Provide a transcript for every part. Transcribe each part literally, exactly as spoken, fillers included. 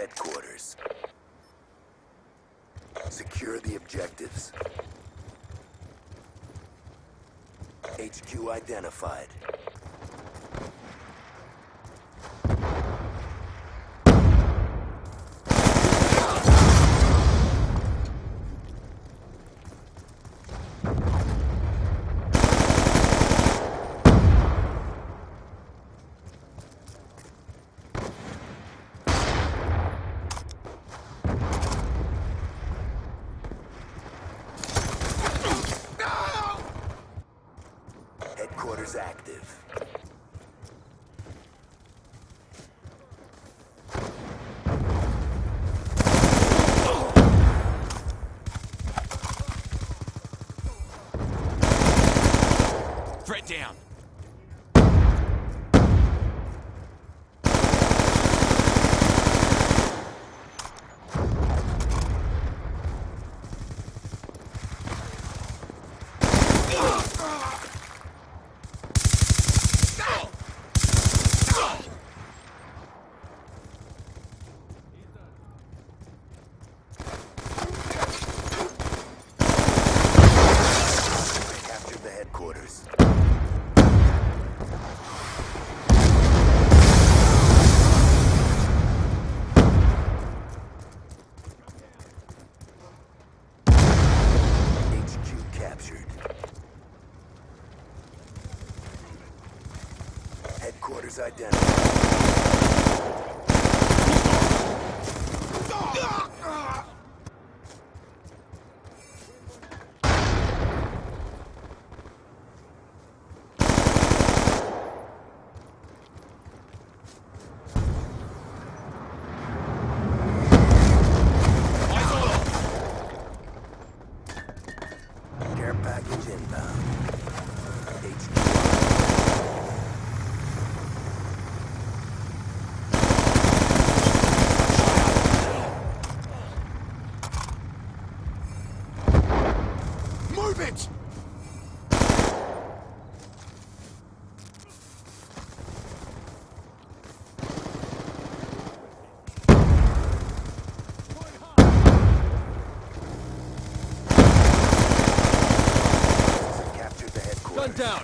headquarters. Secure the objectives. H Q identified. Headquarters active. Threat down. Captured the headquarters. H Q captured. Headquarters identified. Care package inbound. H Q. Move it! Captured the headquarters. Gun down.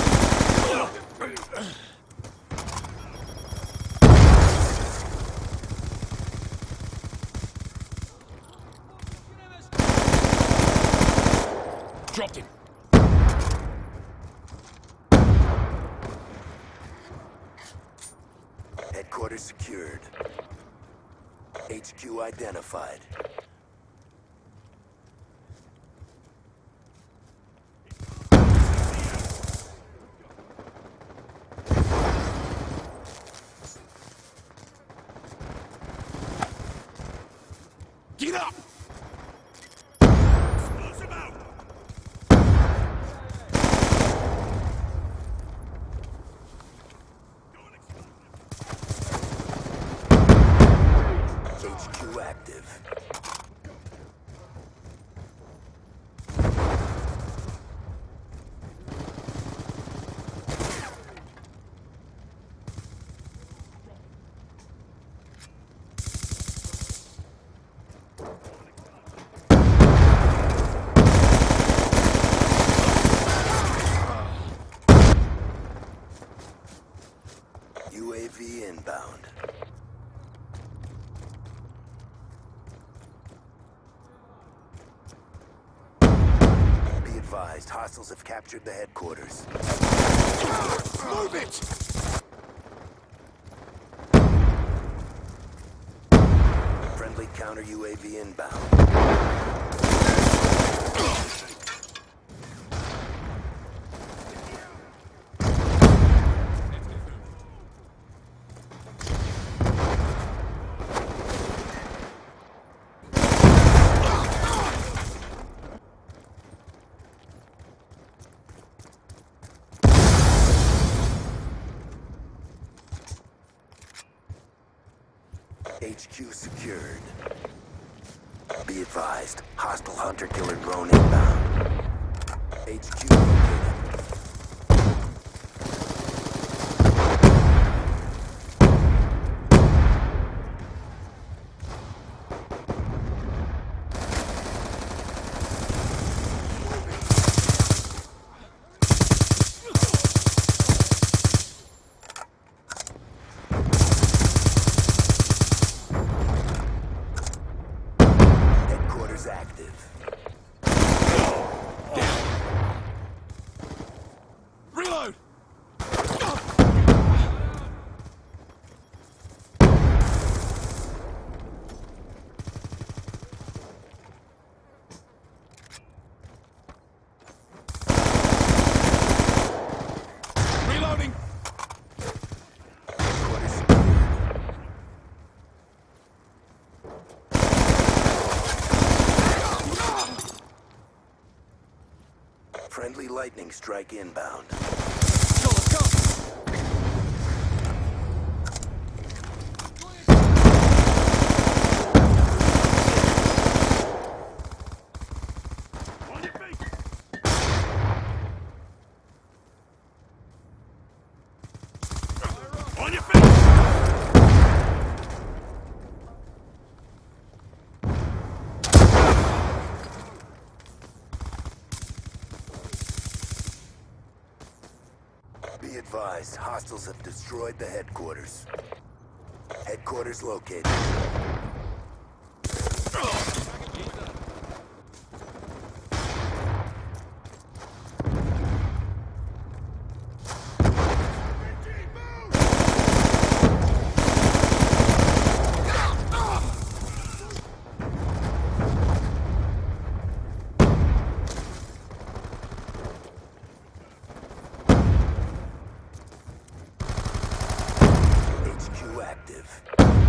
Dropped him. Headquarters secured. H Q identified. Get up! H Q active. U A V inbound. Be advised, hostiles have captured the headquarters. Move it! Friendly counter U A V inbound. H Q secured. Be advised, hostile hunter-killer drone inbound. H Q located. is active. Down. Reload! Reloading! Headquarters secured. Friendly lightning strike inbound. Let's go, let's go! On your feet! On your feet! Be advised, hostiles have destroyed the headquarters. Headquarters located. H Q active.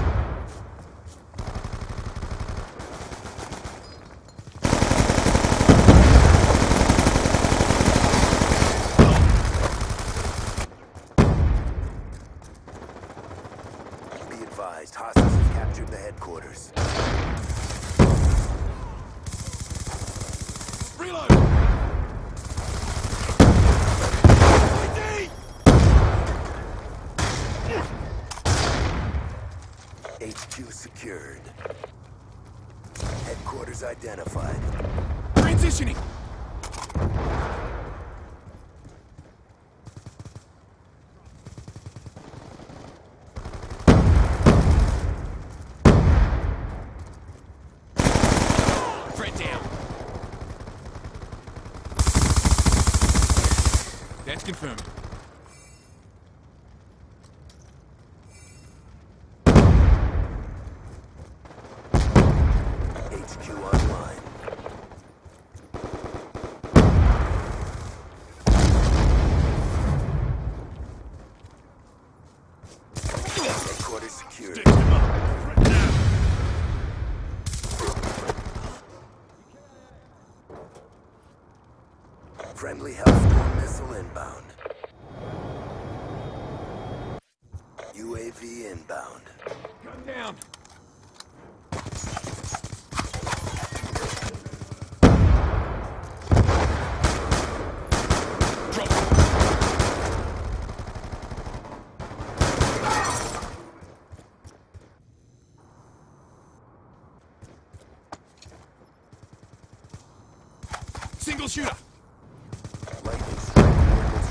Be advised, hostiles have captured the headquarters. Reload! H Q secured. Headquarters identified. Transitioning! Threat down. That's confirmed. H Q online. Headquarters secured. Stick him up. Threat down. Friendly Hellstorm missile inbound. U A V inbound. Gun down. Drop. Single shooter. Lightning strike ordnance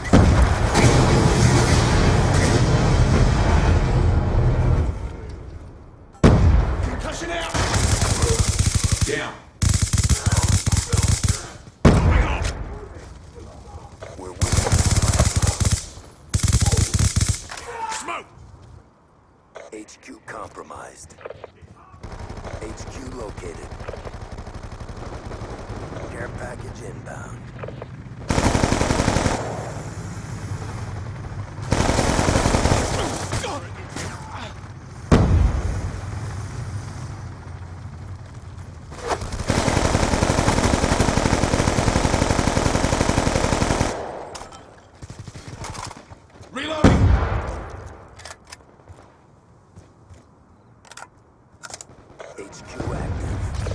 Concussion out. Down. received. We're winning. Smoke. H Q compromised. H Q located. Care package inbound. Reloading. H Q active.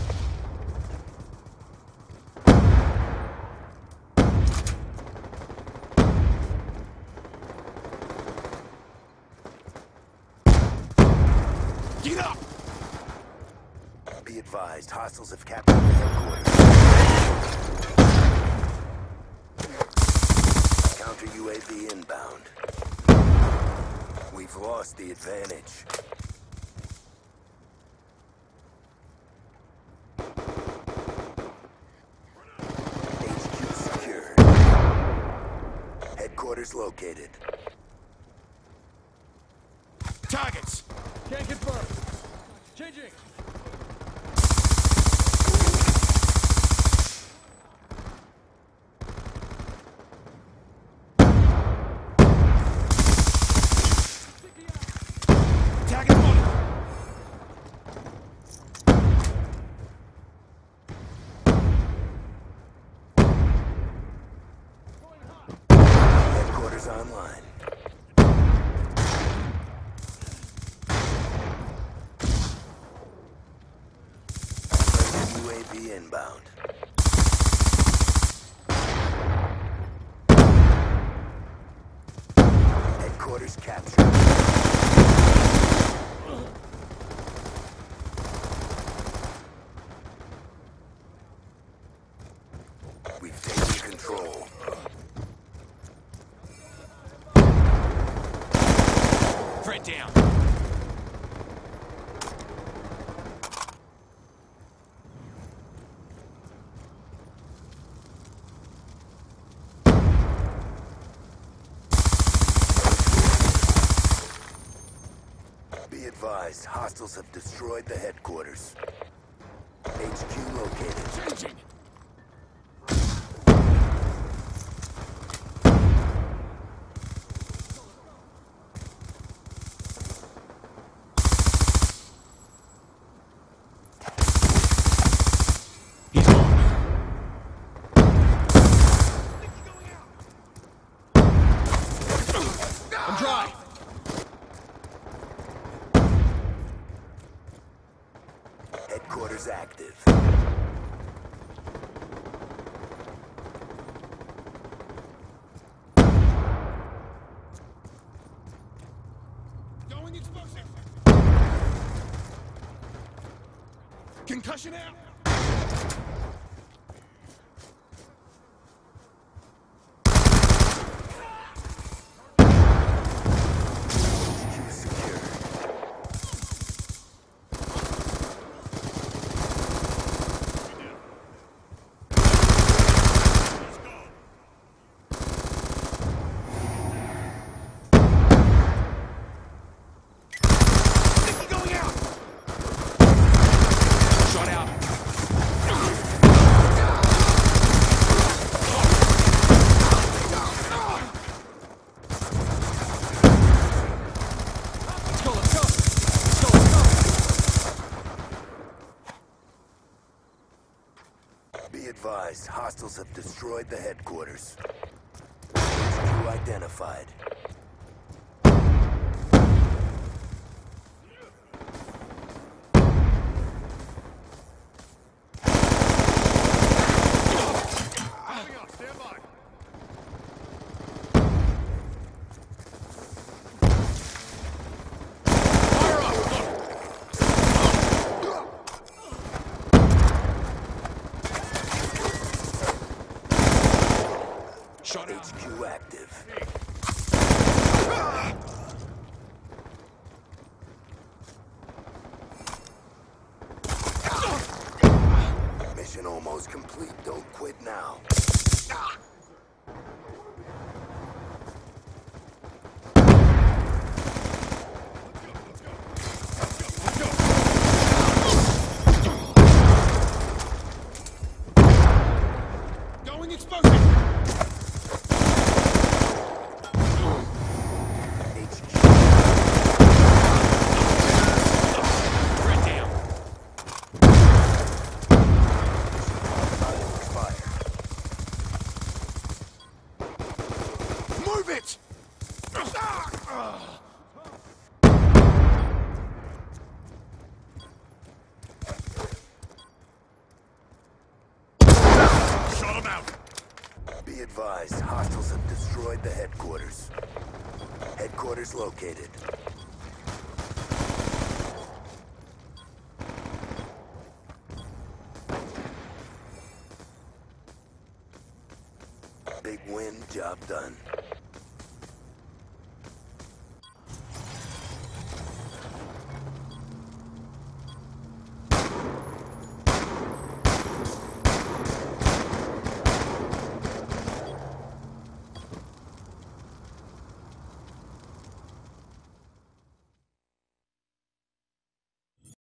Get up. Be advised, hostiles have captured the headquarters. Counter U A V inbound. We've lost the advantage. Headquarters located. Targets. Can't confirm. Changing. Target spotted. Headquarters online. U A V inbound. Headquarters captured. We've taken control. Threat down. Be advised, hostiles have destroyed the headquarters. H Q located. Changing. He's gone. I'm dry. Headquarters active. Going explosive. Concussion out. Q secured. Nicky going out. Shot out. Let's go, let's go. Let's go, let's go. Be advised, hostiles have destroyed the headquarters. H Q identified. Moving on, stand by. Fire up. Shot out. H Q active. Mission almost complete. Don't quit now. Going explosive. H Q Threat down. time expired. Move it. Shot him out. Be advised, hostiles have destroyed the headquarters. Headquarters located. Big win, job done.